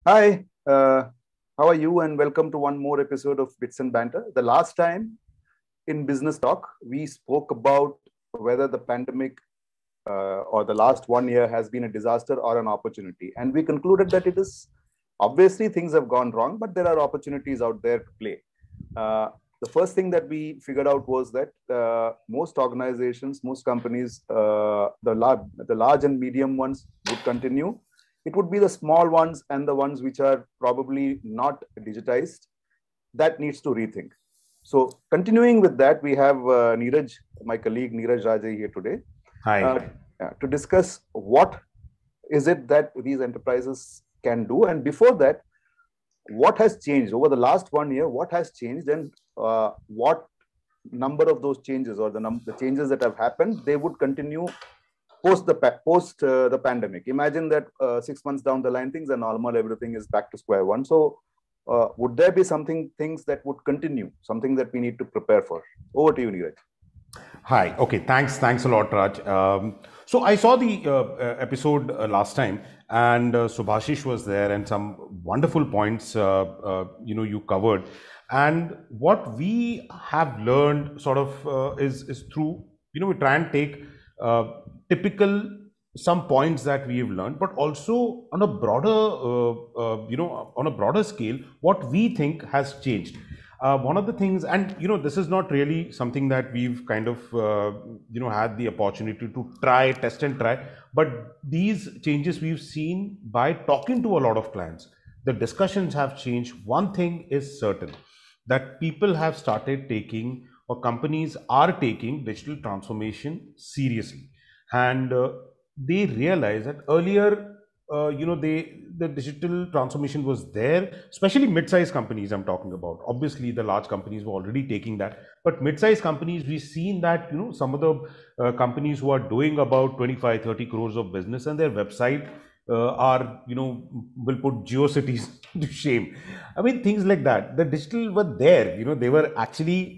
Hi, how are you? And welcome to one more episode of Bits and Banter. The last time in Business Talk, we spoke about whether the pandemic or the last 1 year has been a disaster or an opportunity. And we concluded that it is obviously things have gone wrong, but there are opportunities out there to play. Uh, the first thing that we figured out was that most organizations, most companies, the large and medium ones would continue. It would be the small ones and the ones which are probably not digitized that needs to rethink. So continuing with that, we have Neeraj, my colleague Neeraj Rajay here today uh, Hi. to discuss what is it that these enterprises can do. And before that, what has changed over the last 1 year? What has changed, and what number of those changes or the changes that have happened, they would continue post the pandemic. Imagine that 6 months down the line, things are normal, everything is back to square one. So, would there be something things that would continue, something that we need to prepare for? Over to you, Neeraj. Hi. Okay. Thanks a lot, Raj. So I saw the episode last time, and Subhashish was there, and some wonderful points you covered. And what we have learned sort of is through we try and take uh, typical some points that we have learned, but also on a broader on a broader scale, what we think has changed. One of the things, and this is not really something that we've kind of had the opportunity to try, test and try, but these changes we've seen by talking to a lot of clients. The discussions have changed. One thing is certain, that people have started taking, or companies are taking, digital transformation seriously. And they realize that earlier, the digital transformation was there, especially mid-sized companies I'm talking about. Obviously the large companies were already taking that, but mid-sized companies, we've seen that some of the companies who are doing about 25-30 crores of business, and their website are will put geocities to shame. I mean, things like that. The digital were there, they were actually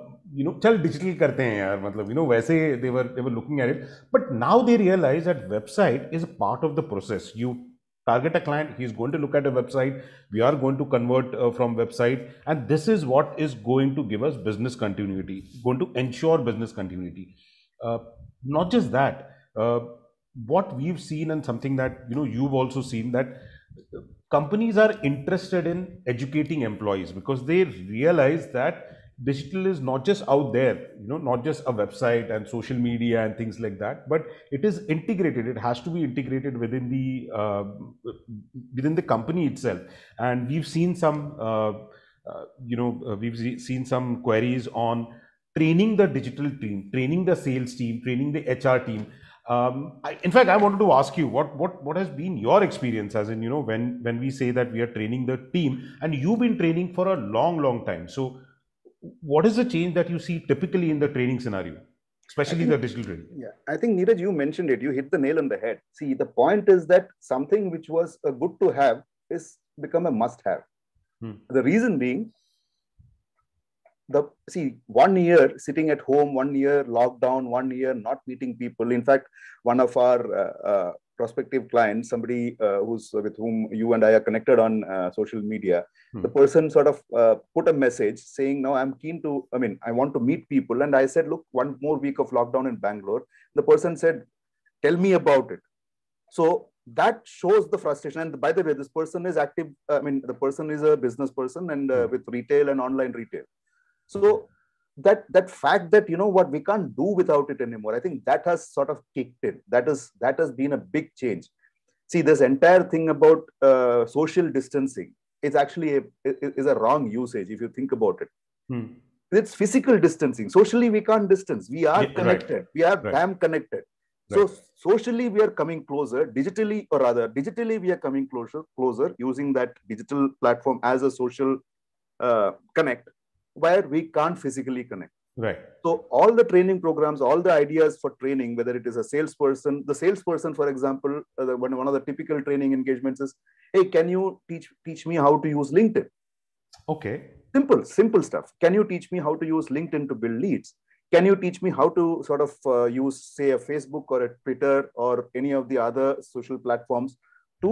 चल digital करते हैं यार, मतलब वैसे they were looking at it. But now they realize that website is a part of the process. You target a client, he's going to look at a website, we are going to convert from website, and this is what is going to give us business continuity, going to ensure business continuity. uh, Not just that, what we've seen, and something that you've also seen, that companies are interested in educating employees, because they realize that digital is not just out there, not just a website and social media and things like that, but it is integrated. It has to be integrated within the company itself. And we've seen some seen some queries on training the digital team, training the sales team, training the HR team. In fact, I wanted to ask you, what has been your experience, as in, when we say that we are training the team, and you've been training for a long time. So what is the change that you see typically in the training scenario, I especially think, the digital training? yeah, I think Neeraj, you mentioned it. You hit the nail on the head. See, the point is that something which was a good to have is become a must have. Hmm. The reason being, the see 1 year sitting at home, 1 year lockdown, 1 year not meeting people. In fact, one of our prospective clients, somebody who's with whom you and I are connected on social media, Hmm. the person sort of put a message saying, "Now I'm keen to. I mean, I want to meet people." And I said, "Look, one more week of lockdown in Bangalore." The person said, "Tell me about it." So that shows the frustration. And by the way, this person is active. I mean, the person is a business person and Hmm. with retail and online retail. So that fact that what we can't do without it anymore, I think that has sort of kicked in. That has been a big change. See, this entire thing about social distancing is actually is a wrong usage if you think about it. Hmm. It's physical distancing. Socially, we can't distance. We are Yeah, right, connected. We are right, damn connected. right, So socially, we are coming closer. Digitally, or rather, digitally, we are coming closer using that digital platform as a social connect, where we can't physically connect. right. So all the training programs, all the ideas for training, whether it is a salesperson, the salesperson, for example, one of the typical training engagements is, "Hey, can you teach me how to use LinkedIn?" Okay. Simple stuff. Can you teach me how to use LinkedIn to build leads? Can you teach me how to sort of use, say, a Facebook or a Twitter or any of the other social platforms to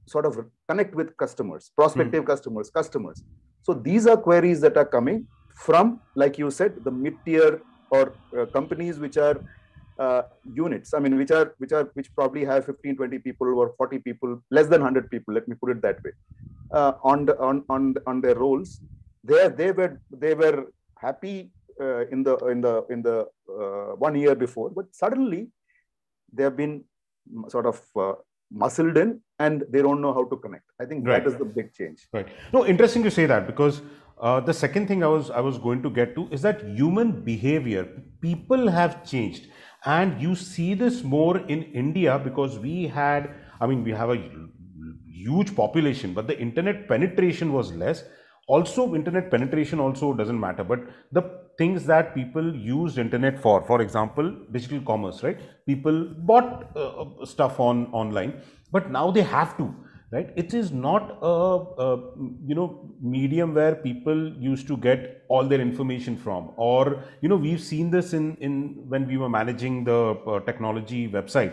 sort of connect with customers, prospective customers. So these are queries that are coming from, like you said, the mid-tier or companies which are units. I mean, which probably have 15, 20 people or 40 people, less than 100 people. Let me put it that way. On their roles, they were happy in the 1 year before, but suddenly they have been sort of muscled in, and they don't know how to connect. I think that is the big change. Right. No, interesting you say that, because the second thing I was going to get to is that human behavior, people have changed, and you see this more in India because we have a huge population, but the internet penetration was less. Also, internet penetration also doesn't matter, but the things that people used internet for example, digital commerce, right? People bought stuff online, but now they have to, right? It is not a medium where people used to get all their information from, or we've seen this in when we were managing the technology website.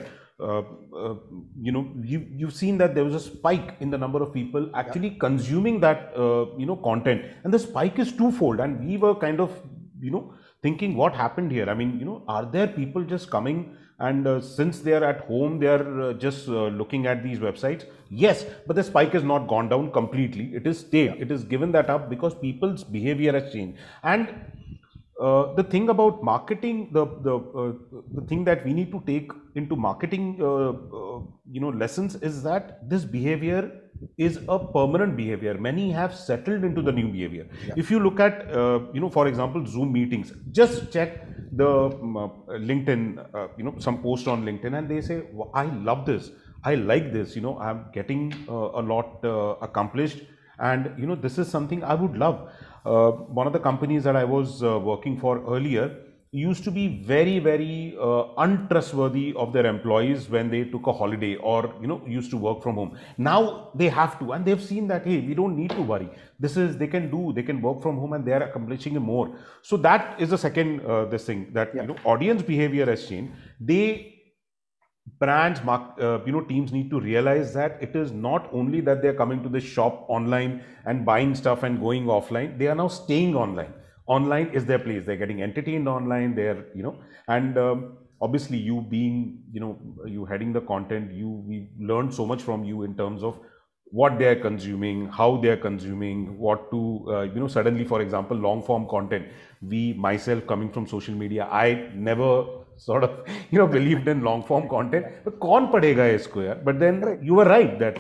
You've seen that there was a spike in the number of people actually consuming that content, and the spike is twofold, and we were kind of thinking, what happened here? I mean, are there people just coming and since they are at home, they are just looking at these websites? Yes, but the spike has not gone down completely. It is stayed. It is given that up because people's behavior has changed. And the thing about marketing, the thing that we need to take into marketing, lessons is that this behavior is a permanent behavior. Many have settled into the new behavior. Yeah. If you look at, for example, Zoom meetings, just check the LinkedIn, some post on LinkedIn, and they say, well, I love this. I like this. I'm getting a lot accomplished, and this is something I would love. One of the companies that I was working for earlier used to be very, very untrustworthy of their employees when they took a holiday or used to work from home. Now they have to, and they've seen that, hey, we don't need to worry. They can work from home, and they are accomplishing more. So that is the second this thing that audience behavior has changed. Brands, teams need to realize that it is not only that they're coming to the shop online and buying stuff and going offline. They are now staying online. Online is their place. They're getting entertained online. They're, and obviously you being, you heading the content, we learned so much from you in terms of what they are consuming, how they are consuming, what to, suddenly, for example, long form content. Myself coming from social media, I never sort of, believed in long form content, but kaun padega isko yaar? But then you were right that,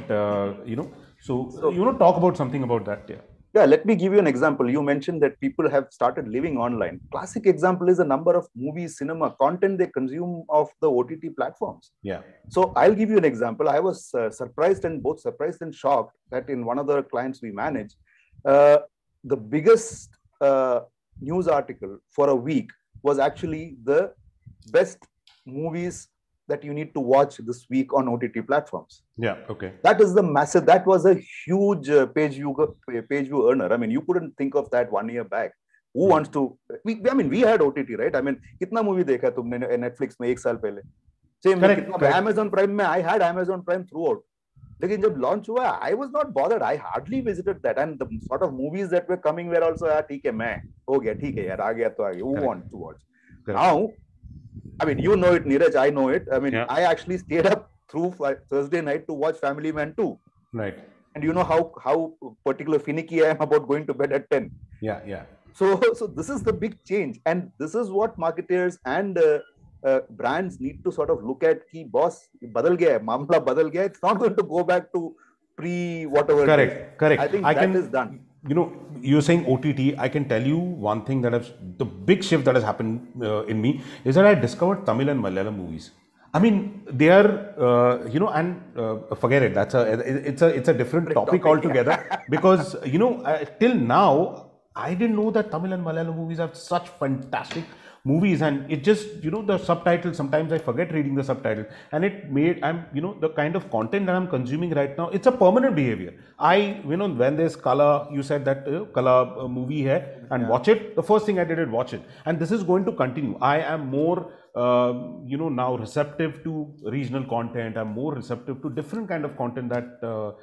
so talk about something about that. Yeah. Yeah, let me give you an example. You mentioned that people have started living online. Classic example is the number of movies, cinema, content they consume of the OTT platforms. Yeah. So I'll give you an example. I was surprised and shocked that in one of the clients we manage, the biggest news article for a week was actually the best movies that you need to watch this week on OTT platforms. Yeah, okay. That is that was a huge page view earner. I mean, you couldn't think of that 1 year back. Who wants to, we had OTT, right? I mean, kitna movie dekha tumne Netflix mein 1 saal pehle? Same, Amazon Prime mein, I had Amazon Prime throughout. Lekin jab launch hua, I was not bothered. I hardly visited that. And the sort of movies that were coming were also, theek hai, main, ho gaya, theek hai yaar, aa gaya to aa gaya. Who wants to watch? Correct. Now, I mean, you know it, Neeraj, I know it. I mean, I actually stayed up through Thursday night to watch Family Man 2. Right. And you know how particular finicky I am about going to bed at 10. Yeah, yeah. So this is the big change. And this is what marketers and brands need to sort of look at. Ki boss, badal gaya hai, mamla badal gaya. It's not going to go back to pre-whatever. Correct. I think that is done. You're saying OTT, I can tell you one thing the big shift that has happened in me is that I discovered Tamil and Malayalam movies. I mean, they are, forget it. It's a different topic altogether because, till now, I didn't know that Tamil and Malayalam movies have such fantastic movies, and it just, the subtitles, sometimes I forget reading the subtitles, and it made, the kind of content that I'm consuming right now, it's a permanent behavior. When there's color, you said that color movie hai, and watch it, the first thing I did is watch it, and this is going to continue. I am more now receptive to regional content. I'm more receptive to different kind of content that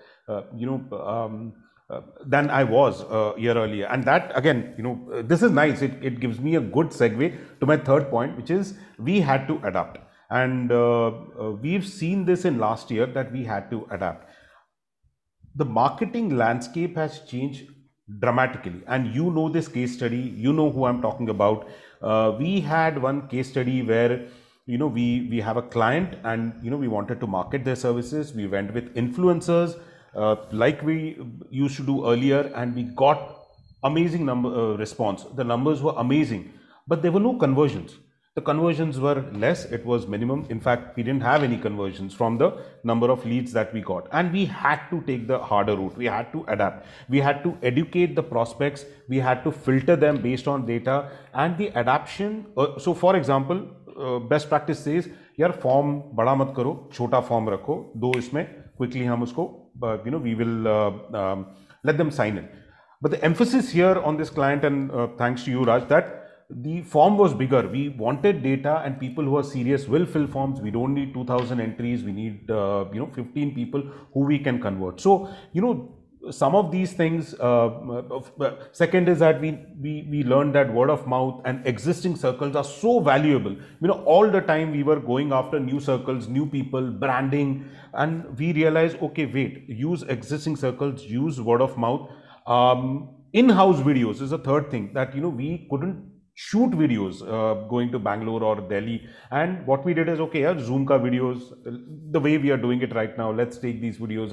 than I was a year earlier. And that, again, this is nice. It gives me a good segue to my third point, which is we had to adapt. And we've seen this in last year that we had to adapt. The marketing landscape has changed dramatically. And this case study, who I'm talking about. We had one case study where, we have a client, and, we wanted to market their services. We went with influencers, like we used to do earlier, and we got amazing response. The numbers were amazing, but there were no conversions. The conversions were less, it was minimum. In fact, we didn't have any conversions from the number of leads that we got. And we had to take the harder route. We had to adapt. We had to educate the prospects. We had to filter them based on data and the adaptation. So for example, best practice says, यार form बड़ा मत करो, छोटा form रखो, दो इसमें quickly हम उसको, we will let them sign in. But the emphasis here on this client, and thanks to you, Raj, that the form was bigger. We wanted data, and people who are serious will fill forms. We don't need 2,000 entries. We need 15 people who we can convert. So some of these things. Second is that we learned that word of mouth and existing circles are so valuable. All the time we were going after new circles, new people, branding, and we realized, okay, wait, use existing circles, use word of mouth. In-house videos is a third thing that we couldn't shoot videos going to Bangalore or Delhi, and what we did is, okay, Zoom ka videos, the way we are doing it right now, let's take these videos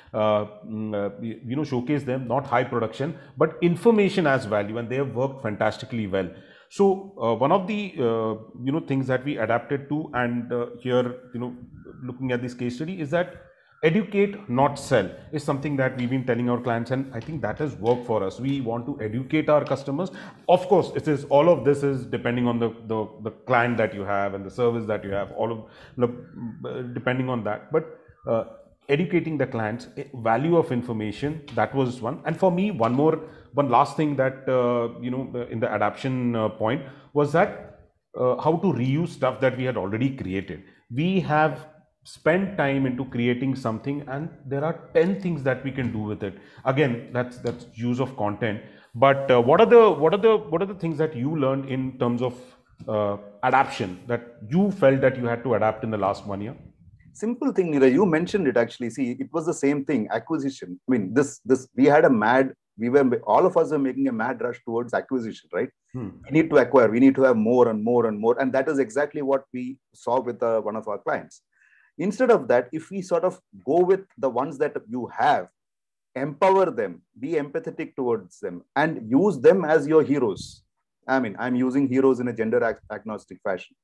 and showcase them. Not high production, but information as value, and they have worked fantastically well. So one of the things that we adapted to, and here looking at this case study, is that educate, not sell, is something that we've been telling our clients, and I think that has worked for us. We want to educate our customers. Of course, all of this is depending on the client that you have and the service that you have, depending on that. But educating the clients, value of information, that was one. And for me, one last thing that in the adaptation point was that how to reuse stuff that we had already created. We have spend time into creating something, and there are 10 things that we can do with it. Again, that's use of content. But what are the things that you learned in terms of adaptation, that you felt that you had to adapt in the last 1 year? Simple thing, Neeraj, you mentioned it actually. See, it was the same thing, acquisition. I mean, we had all of us were making a mad rush towards acquisition, right? We need to acquire, we need to have more and more and more. And that is exactly what we saw with one of our clients. Instead of that, if we sort of go with the ones that you have, empower them, be empathetic towards them, and use them as your heroes. I mean, I'm using heroes in a gender agnostic fashion.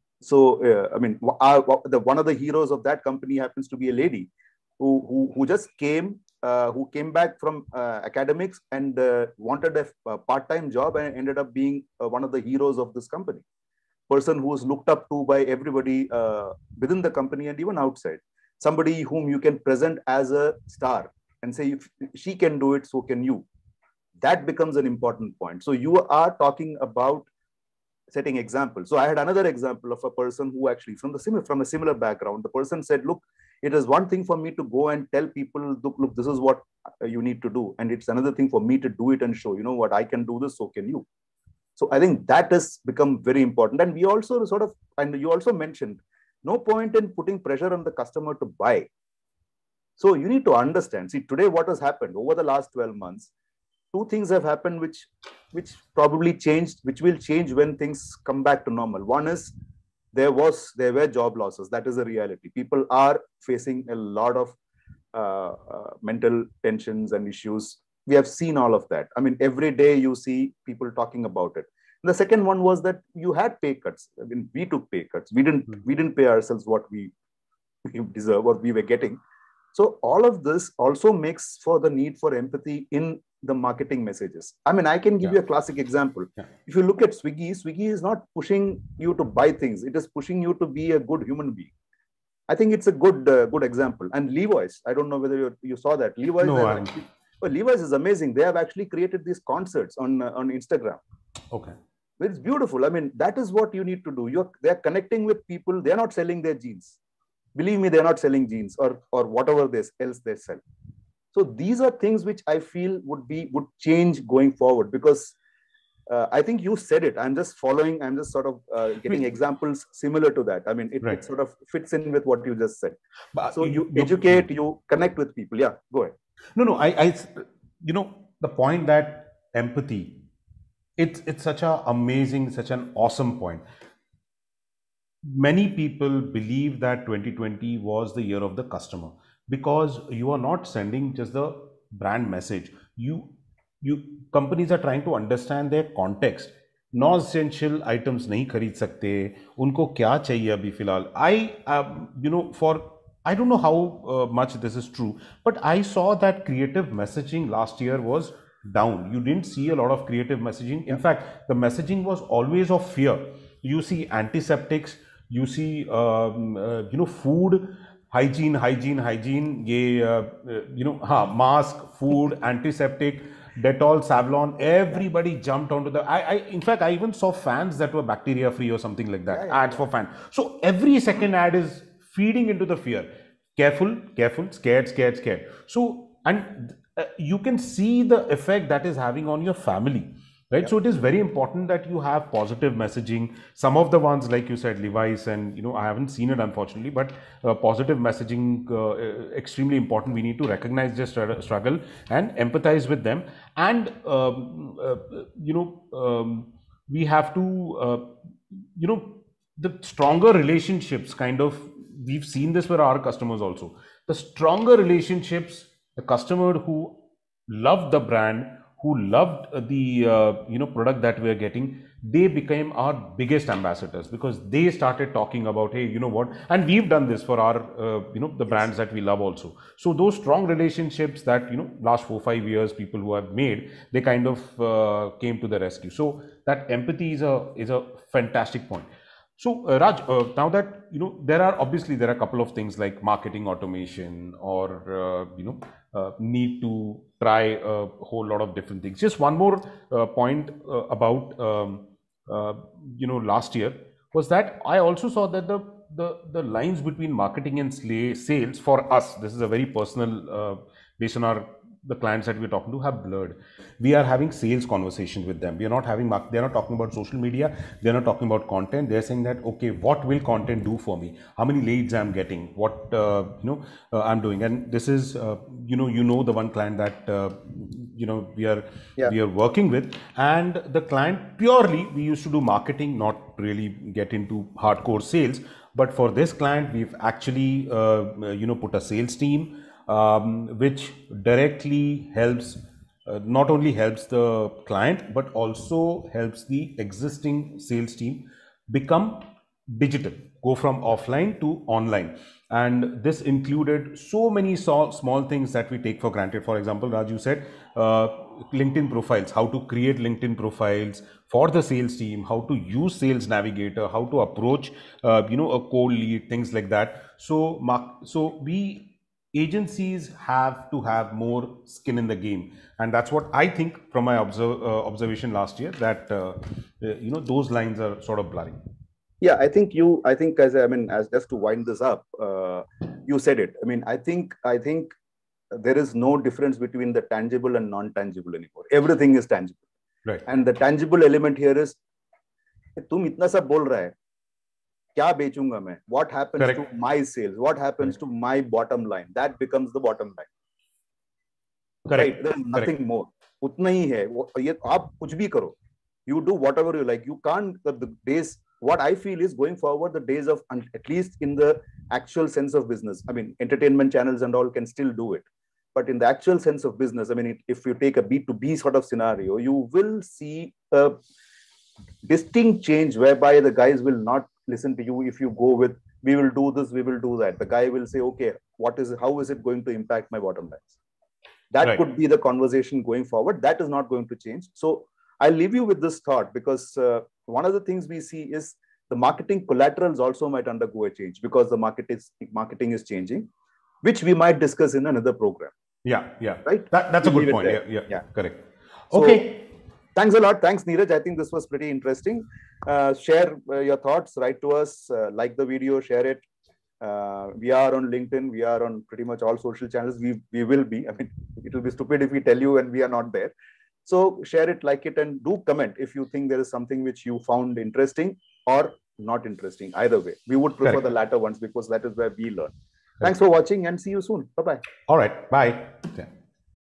So, one of the heroes of that company happens to be a lady who just came back from academics and wanted a part-time job, and ended up being one of the heroes of this company. Person who is looked up to by everybody within the company and even outside. Somebody whom you can present as a star and say, if she can do it, so can you. That becomes an important point. So you are talking about setting examples. So I had another example of a person who actually from a similar background. The person said, look, it is one thing for me to go and tell people, look, this is what you need to do. And it's another thing for me to do it and show, what, I can do this, so can you. So I think that has become very important. And we also and you also mentioned, no point in putting pressure on the customer to buy. So you need to understand, see, today what has happened over the last 12 months, two things have happened which probably changed, which will change when things come back to normal. One is there were job losses. That is a reality. People are facing a lot of mental tensions and issues. We have seen all of that. I mean, every day you see people talking about it. And the second one was that you had pay cuts. I mean, we took pay cuts. We didn't pay ourselves what we deserve, what we were getting. So all of this also makes for the need for empathy in the marketing messages. I mean, I can give you a classic example. If you look at Swiggy, Swiggy is not pushing you to buy things. It is pushing you to be a good human being. I think it's a good example. And Levi's, I don't know whether you saw that. Levi's, No, Levi's is amazing. They have actually created these concerts on Instagram. Okay. It's beautiful. I mean, that is what you need to do. They're connecting with people. They're not selling their jeans. Believe me, they're not selling jeans or whatever else they sell. So these are things which I feel would change going forward, because I think you said it. I'm just following. I'm just sort of getting examples similar to that. I mean, it sort of fits in with what you just said. But so you educate, you connect with people. Yeah, go ahead. No, I the point that empathy, it's such an amazing, such an awesome point. Many people believe that 2020 was the year of the customer, because you are not sending just the brand message. Companies are trying to understand their context. Non-essential items नहीं खरीद सकते, उनको क्या चाहिए अभी फिलहाल. I don't know how much this is true, but I saw that creative messaging last year was down. You didn't see a lot of creative messaging. In fact, the messaging was always of fear. You see antiseptics, you see food, hygiene, mask, food, antiseptic, Dettol, Savlon, everybody jumped onto the. In fact, I even saw fans that were bacteria free or something like that. Ads for fans. So every second ad is feeding into the fear. Careful, scared. So, and you can see the effect that is having on your family. Right. So it is very important that you have positive messaging. Some of the ones, like you said, Levi's, and I haven't seen it unfortunately, but positive messaging, extremely important. We need to recognize their struggle and empathize with them. And, we have to, the stronger relationships kind of, we've seen this with our customers also. The stronger relationships, the customer who loved the brand, who loved the product that we are getting, they became our biggest ambassadors, because they started talking about, hey, you know what, and we've done this for our the brands that we love also. So those strong relationships that last 4-5 years people who have made, they kind of came to the rescue. So that empathy is a fantastic point. So Raj, now that there are a couple of things like marketing automation or need to try a whole lot of different things. Just one more point about last year was that I also saw that the lines between marketing and sales for us, this is a very personal based on the clients that we're talking to, have blurred. We are having sales conversations with them. We are not having they're not talking about social media. They're not talking about content. They're saying that, okay, what will content do for me? How many leads I'm getting? What I'm doing? And this is the one client that we are working with, and the client purely, we used to do marketing, not really get into hardcore sales. But for this client, we've actually put a sales team, which directly helps, not only helps the client, but also helps the existing sales team become digital, go from offline to online. And this included so many small things that we take for granted. For example, Raju said LinkedIn profiles, how to create LinkedIn profiles for the sales team, how to use Sales Navigator, how to approach a cold lead, things like that. So agencies have to have more skin in the game, and that's what I think from my observation last year, that those lines are sort of blurring. Yeah, I think as just to wind this up, you said it. I mean, I think there is no difference between the tangible and non-tangible anymore. Everything is tangible, right? And the tangible element here is, तुम इतना सब बोल रहा है, क्या बेचूंगा मैं? What happens Correct. To my sales? What happens Correct. To my bottom line? That becomes the bottom line. Correct. Right? There is nothing Correct. More. उतना ही है. ये आप कुछ भी करो. You do whatever you like. You can't. The days. What I feel is, going forward, the days of, at least in the actual sense of business, I mean, entertainment channels and all can still do it. But in the actual sense of business, I mean, if you take a B2B sort of scenario, you will see a distinct change whereby the guys will not listen to you if you go with, we will do this, we will do that. The guy will say, okay, how is it going to impact my bottom lines? That Right. could be the conversation going forward. That is not going to change. So I'll leave you with this thought, because one of the things we see is the marketing collaterals also might undergo a change, because the marketing is changing, which we might discuss in another program. Yeah, yeah. Right? That's a We'll good leave it point. there. Yeah, yeah, correct. So, Okay. thanks a lot. Thanks, Neeraj. I think this was pretty interesting. Share your thoughts. Write to us. Like the video. Share it. We are on LinkedIn. We are on pretty much all social channels. We will be. I mean, it will be stupid if we tell you and we are not there. So share it, like it, and do comment if you think there is something which you found interesting or not interesting. Either way, we would prefer the latter ones, because that is where we learn. Thanks for watching, and see you soon. Bye-bye. All right. Bye. Yeah.